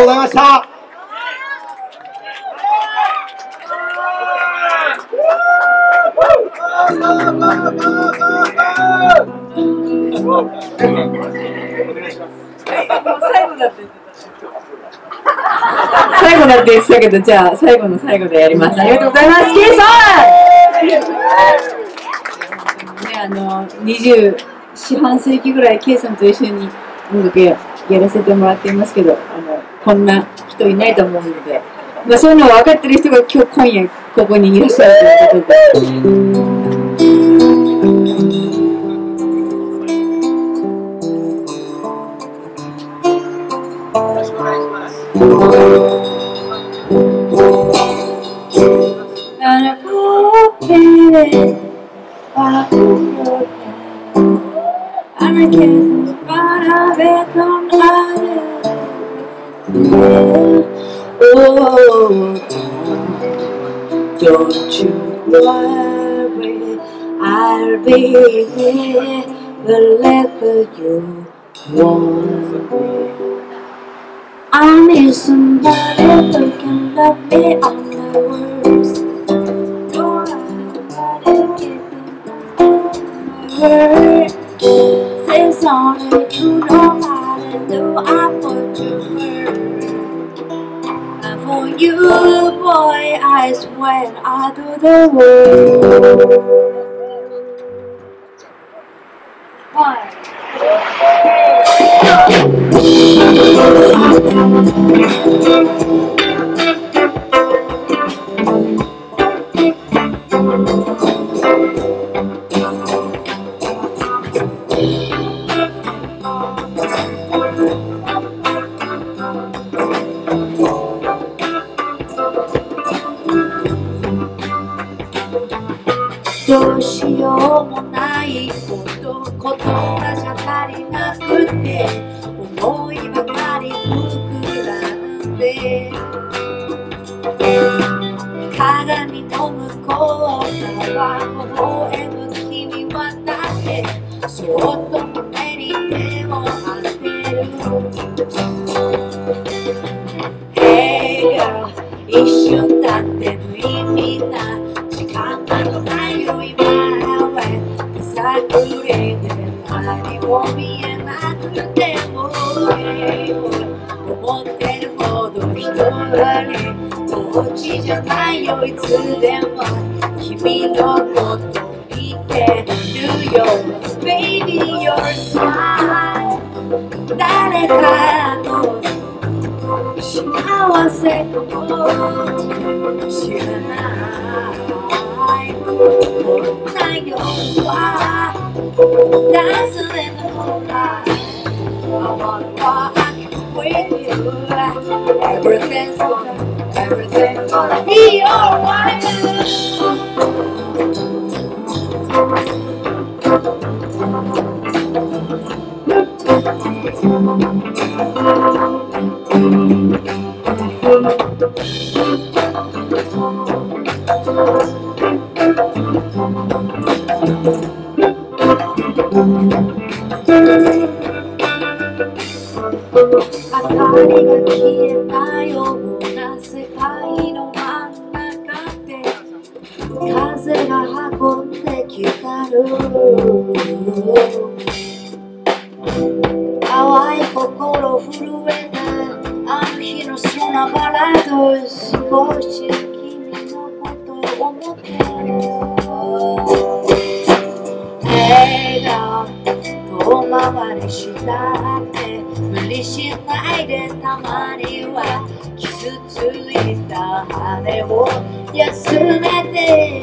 ございました。 最後だって言ってたけど、じゃあ最後の最後でやります。ありがとうございます。K さん。24、四半世紀ぐらい K さんと一緒に音楽やらせてもらっていますけど、こんな人いないと思うので、まあ、そういうのを分かってる人が今夜ここにいらっしゃるということで。Don't you worry, I'll be here wherever you want me. I need somebody who can love me on my worst. You're nobody giving my word. Say sorry, you know how to do. I put you first. For you, boy, I swear I'll do the world. One. どうしようもないこと言葉じゃ足りなくて思いばかり膨らんで鏡の向こう側微笑む君はだってそっと胸に手を当てる Hey girl 一瞬だって無意味な時間などないよ今はさくれで何も見えなくても思ってるほど人はねこっちじゃないよいつでも君のこと見てるよ Baby your smile 誰かの幸せかも知らないこんな夜は Dancing in the moonlight I wanna walk with you Everything's gonna be alright明かりが消えたような世界の真ん中で風が運んできたの淡い心震えたあの日の砂バラード少し君のことを思って笑顔遠回りしたって無理しないでたまには傷ついた羽を休めて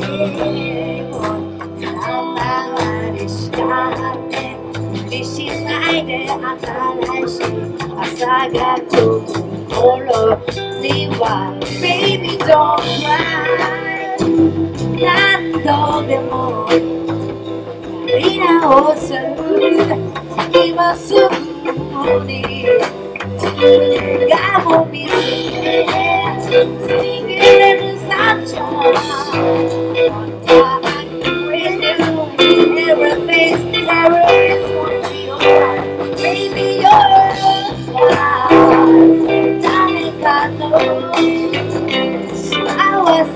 空回りしたって無理しないで新しい朝が来る頃には Baby don't cry 何度でもやり直す今すぐにがも見つけ逃げれるサンシャイン with you everything's gonna be alright Baby you're a smile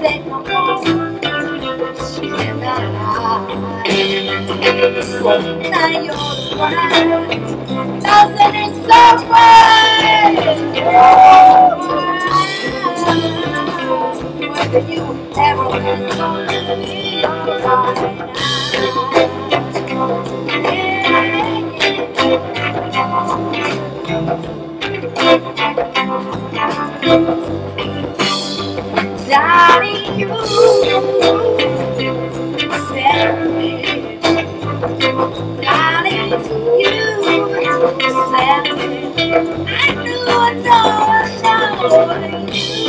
せかもしれないこんな夜はdoesn't it so whether you ever was gonna be alright Darling, you set me. Darling, you set me. I know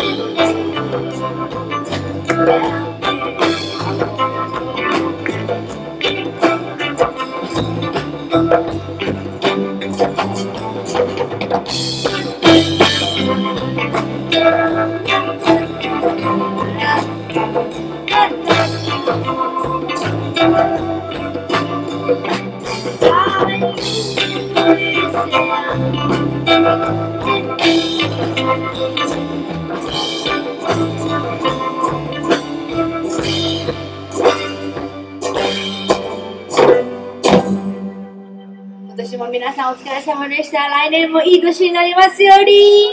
今年も皆さんお疲れ様でした。来年もいい年になりますように。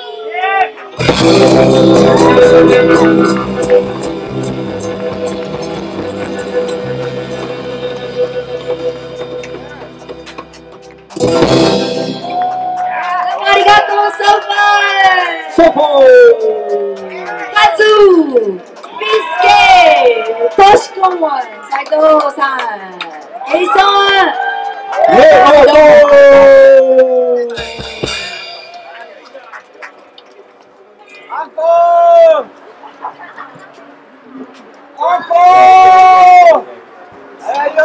ありがとうソファーカズビスケトシコン斉藤さんエイソンアンコー早いよ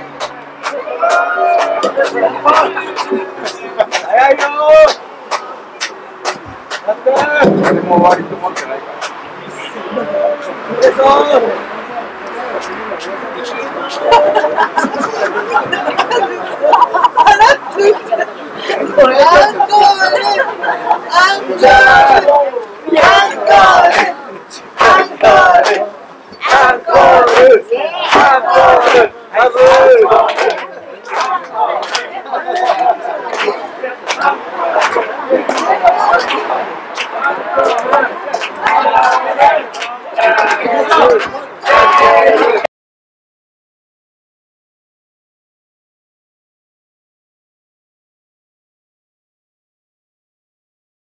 早いよやって誰も終わりと思ってないから